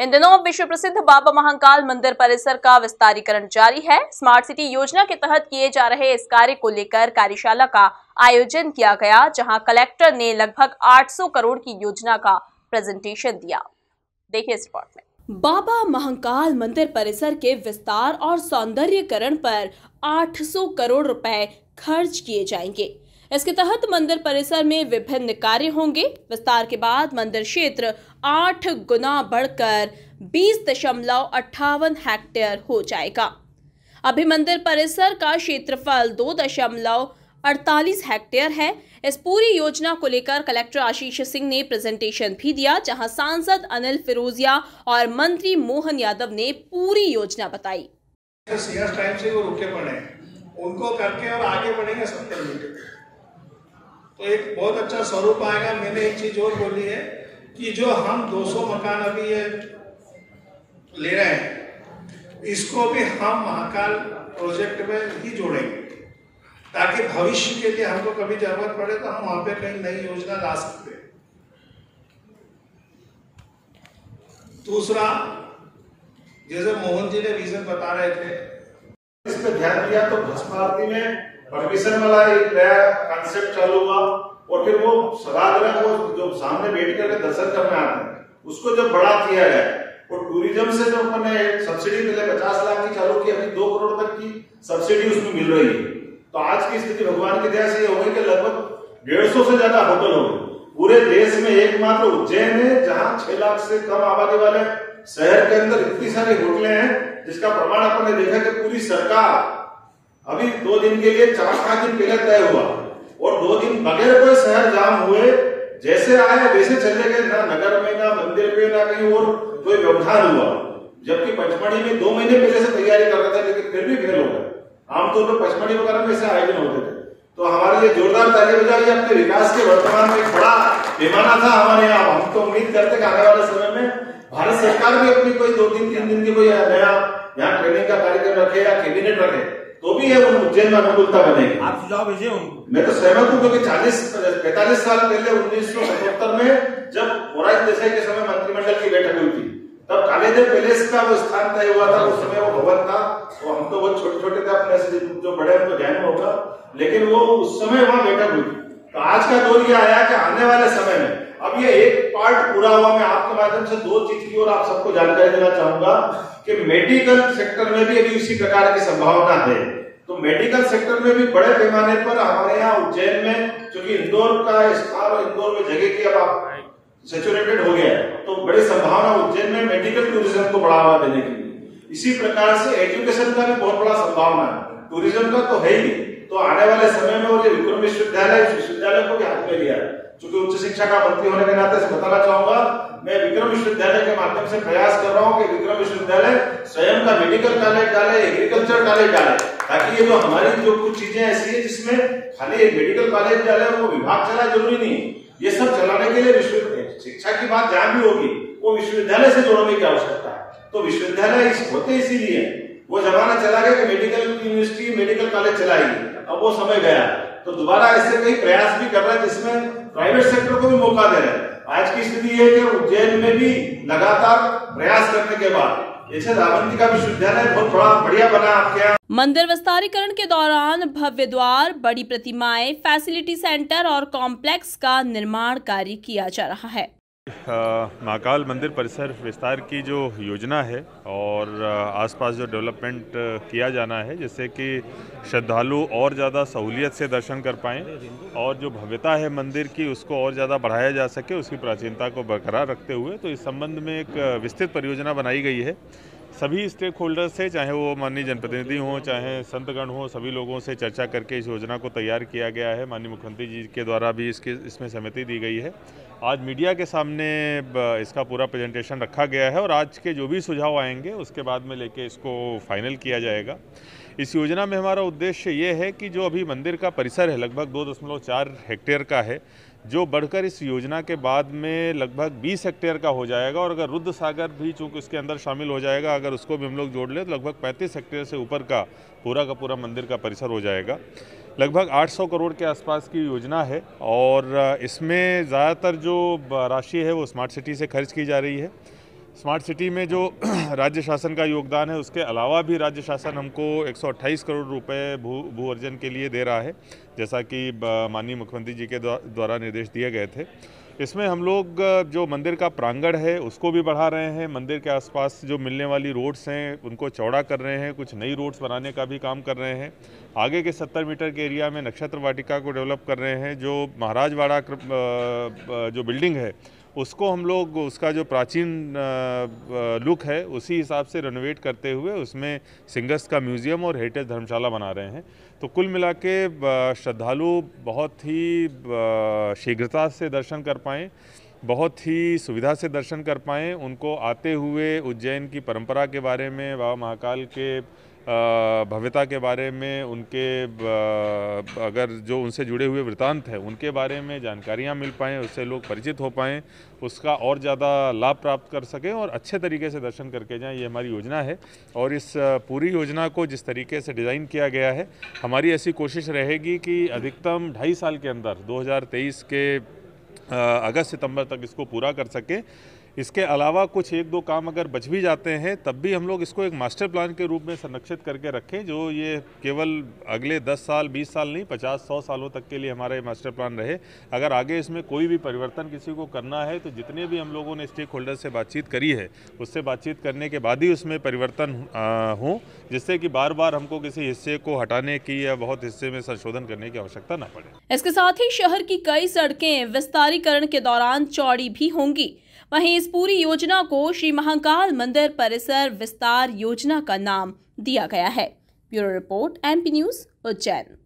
इन दिनों विश्व प्रसिद्ध बाबा महाकाल मंदिर परिसर का विस्तारीकरण जारी है। स्मार्ट सिटी योजना के तहत किए जा रहे इस कार्य को लेकर कार्यशाला का आयोजन किया गया, जहां कलेक्टर ने लगभग 800 करोड़ की योजना का प्रेजेंटेशन दिया। देखिए इस रिपोर्ट में। बाबा महाकाल मंदिर परिसर के विस्तार और सौंदर्यीकरण पर 800 करोड़ रुपए खर्च किए जाएंगे। इसके तहत मंदिर परिसर में विभिन्न कार्य होंगे। विस्तार के बाद मंदिर क्षेत्र 8 गुना बढ़कर 20.58 हेक्टेयर हो जाएगा। अभी मंदिर परिसर का क्षेत्रफल 2.48 हेक्टेयर है। इस पूरी योजना को लेकर कलेक्टर आशीष सिंह ने प्रेजेंटेशन भी दिया, जहां सांसद अनिल फिरोजिया और मंत्री मोहन यादव ने पूरी योजना बताई। टाइम से वो रुके पड़े हैं, उनको करके और आगे बढ़ेंगे 70 मीटर, तो एक बहुत अच्छा स्वरूप आएगा। मैंने एक चीज और बोली है कि जो हम 200 मकान अभी ये ले रहे हैं, इसको भी हम महाकाल प्रोजेक्ट में ही जोड़ेंगे, ताकि भविष्य के लिए हमको कभी जरूरत पड़े तो हम वहां पे कहीं नई योजना ला सकते हैं। दूसरा, जैसे मोहन जी ने रीजन बता रहे थे, इस पे ध्यान दिया तो भस्म आरती में परमिशन वाला एक नया कॉन्सेप्ट चालू हुआ, और फिर वो सदाग्रह को जो सामने बैठ करके दर्शन करने आते हैं उसको जब बड़ा किया गया, और टूरिज्म से जो अपन ने सब्सिडी पहले 50 लाख की चालू की, अभी 2 करोड़ तक की सब्सिडी उसमें मिल रही है। तो आज की स्थिति भगवान की दया से ये हो गई कि लगभग 150 से ज्यादा होटल हो गए। पूरे देश में एकमात्र उज्जैन है जहां 6 लाख से कम आबादी वाले शहर के अंदर इतनी सारी होटलें हैं, जिसका प्रमाण अपन ने देखा कि पूरी सरकार अभी 2 दिन के लिए 4-5 दिन पहले तय हुआ, और 2 दिन बगैर कोई शहर जाम हुए, जैसे आए वैसे चले गए, ना नगर में, ना मंदिर पे, ना कहीं और कोई व्यवधान हुआ। जबकि पचमढ़ी में 2 महीने पहले से तैयारी कर रहे थे, लेकिन फिर भी फेल हो गए। आमतौर पर पचमढ़ी वगैरह में ऐसे आयोजन होते थे। तो हमारे लिए जोरदार ताली बजाइए। अपने विकास के वर्तमान में एक बड़ा पैमाना था हमारे यहाँ। हम तो उम्मीद करते कि आने वाले समय में भारत सरकार भी अपनी कोई 2-3 दिन की कोई नया यहाँ ट्रेनिंग का कार्यक्रम रखे या कैबिनेट रखे, तो भी है उज्जैन में अनुकूलता बनेगी। आप सुझाव भेजिए उनको। मैं तो सहमत हूँ, क्योंकि 45 साल पहले 1977 में जब मोरारजी देसाई के समय मंत्रिमंडल की बैठक हुई थी, तब कॉलेज पैलेस का वो स्थान तय हुआ था। उस समय वो भवन था, तो हम तो बहुत छोटे-छोटे थे, अपने से जो बड़े उनको ध्यान होगा, लेकिन वो उस समय वहां बैठक हुई थी। तो आज का दौर ये आया कि आने वाले समय में अब ये एक पार्ट पूरा हुआ। मैं आपके माध्यम से 2 चीज की और आप सबको जानकारी देना चाहूंगा कि मेडिकल सेक्टर में भी अभी उसी प्रकार की संभावना है। तो मेडिकल सेक्टर में भी बड़े पैमाने पर हमारे यहाँ उज्जैन में, क्योंकि इंदौर का स्थान और इंदौर में जगह की अब आप सैचुरेटेड हो गया है, तो बड़ी संभावना उज्जैन में मेडिकल टूरिज्म को बढ़ावा देने की। इसी प्रकार से एजुकेशन का भी बहुत बड़ा संभावना है, टूरिज्म का तो है ही। तो आने वाले समय में और ये विक्रम विश्वविद्यालय को भी हाथ में लिया है। चूंकि उच्च शिक्षा का मंत्री होने के नाते से बताना चाहूंगा, मैं विक्रम विश्वविद्यालय के माध्यम से प्रयास कर रहा हूं कि विक्रम विश्वविद्यालय स्वयं का मेडिकल कॉलेज डाले, एग्रीकल्चर कॉलेज डाले, ताकि ये जो हमारी जो कुछ चीजें ऐसी है जिसमें खाली एक मेडिकल कॉलेज डाले, वो विभाग चला जरूरी नहीं, ये सब चलाने के लिए शिक्षा की बात जहां भी होगी वो विश्वविद्यालय से जोड़ने की आवश्यकता है। तो विश्वविद्यालय होते इसीलिए, वो जमाना चला गया कि मेडिकल यूनिवर्सिटी, मेडिकल कॉलेज चलाएगी, अब वो समय गया। तो दोबारा ऐसे कई प्रयास भी कर रहे हैं जिसमें प्राइवेट सेक्टर को भी मौका दे रहे हैं। आज की स्थिति है कि उज्जैन में भी लगातार प्रयास करने के बाद ऐसे रावंतिका विश्वविद्यालय बहुत बड़ा बढ़िया बना आपके यहाँ। मंदिर विस्तारीकरण के दौरान भव्य द्वार, बड़ी प्रतिमाएं, फैसिलिटी सेंटर और कॉम्प्लेक्स का निर्माण कार्य किया जा रहा है। महाकाल मंदिर परिसर विस्तार की जो योजना है और आसपास जो डेवलपमेंट किया जाना है, जिससे कि श्रद्धालु और ज़्यादा सहूलियत से दर्शन कर पाएँ और जो भव्यता है मंदिर की उसको और ज़्यादा बढ़ाया जा सके, उसकी प्राचीनता को बरकरार रखते हुए, तो इस संबंध में एक विस्तृत परियोजना बनाई गई है। सभी स्टेक होल्डर्स से, चाहे वो माननीय जनप्रतिनिधि हों, चाहे संतगण हों, सभी लोगों से चर्चा करके इस योजना को तैयार किया गया है। माननीय मुख्यमंत्री जी के द्वारा भी इसमें सहमति दी गई है। आज मीडिया के सामने इसका पूरा प्रेजेंटेशन रखा गया है और आज के जो भी सुझाव आएंगे उसके बाद में लेके इसको फाइनल किया जाएगा। इस योजना में हमारा उद्देश्य ये है कि जो अभी मंदिर का परिसर है लगभग 2.4 हेक्टेयर का है, जो बढ़कर इस योजना के बाद में लगभग 20 हेक्टेयर का हो जाएगा, और अगर रुद्र सागर भी चूँकि उसके अंदर शामिल हो जाएगा, अगर उसको भी हम लोग जोड़ लें तो लगभग 35 हेक्टेयर से ऊपर का पूरा मंदिर का परिसर हो जाएगा। लगभग 800 करोड़ के आसपास की योजना है और इसमें ज़्यादातर जो राशि है वो स्मार्ट सिटी से खर्च की जा रही है। स्मार्ट सिटी में जो राज्य शासन का योगदान है उसके अलावा भी राज्य शासन हमको 128 करोड़ रुपए भू अर्जन के लिए दे रहा है, जैसा कि माननीय मुख्यमंत्री जी के द्वारा निर्देश दिए गए थे। इसमें हम लोग जो मंदिर का प्रांगण है उसको भी बढ़ा रहे हैं, मंदिर के आसपास जो मिलने वाली रोड्स हैं उनको चौड़ा कर रहे हैं, कुछ नई रोड्स बनाने का भी काम कर रहे हैं। आगे के 70 मीटर के एरिया में नक्षत्र वाटिका को डेवलप कर रहे हैं। जो महाराजवाड़ा जो बिल्डिंग है उसको हम लोग उसका जो प्राचीन लुक है उसी हिसाब से रेनोवेट करते हुए उसमें सिंगर्स का म्यूज़ियम और हेरिटेज धर्मशाला बना रहे हैं। तो कुल मिला के श्रद्धालु बहुत ही शीघ्रता से दर्शन कर पाएँ, बहुत ही सुविधा से दर्शन कर पाएँ। उनको आते हुए उज्जैन की परंपरा के बारे में, बाबा महाकाल के भव्यता के बारे में, उनके अगर जो उनसे जुड़े हुए वृतांत हैं उनके बारे में जानकारियां मिल पाएँ, उससे लोग परिचित हो पाएँ, उसका और ज़्यादा लाभ प्राप्त कर सकें और अच्छे तरीके से दर्शन करके जाएं। ये हमारी योजना है और इस पूरी योजना को जिस तरीके से डिज़ाइन किया गया है, हमारी ऐसी कोशिश रहेगी कि अधिकतम 2.5 साल के अंदर 2023 के अगस्त सितंबर तक इसको पूरा कर सकें। इसके अलावा कुछ 1-2 काम अगर बच भी जाते हैं तब भी हम लोग इसको एक मास्टर प्लान के रूप में संरक्षित करके रखें, जो ये केवल अगले 10 साल 20 साल नहीं 50-100 सालों तक के लिए हमारा ये मास्टर प्लान रहे। अगर आगे इसमें कोई भी परिवर्तन किसी को करना है तो जितने भी हम लोगों ने स्टेक होल्डर से बातचीत करी है उससे बातचीत करने के बाद ही उसमें परिवर्तन हो, जिससे कि बार बार हमको किसी हिस्से को हटाने की या बहुत हिस्से में संशोधन करने की आवश्यकता न पड़े। इसके साथ ही शहर की कई सड़कें विस्तारीकरण के दौरान चौड़ी भी होंगी। वहीं इस पूरी योजना को श्री महाकाल मंदिर परिसर विस्तार योजना का नाम दिया गया है। Bureau report, MP news, Ujjain.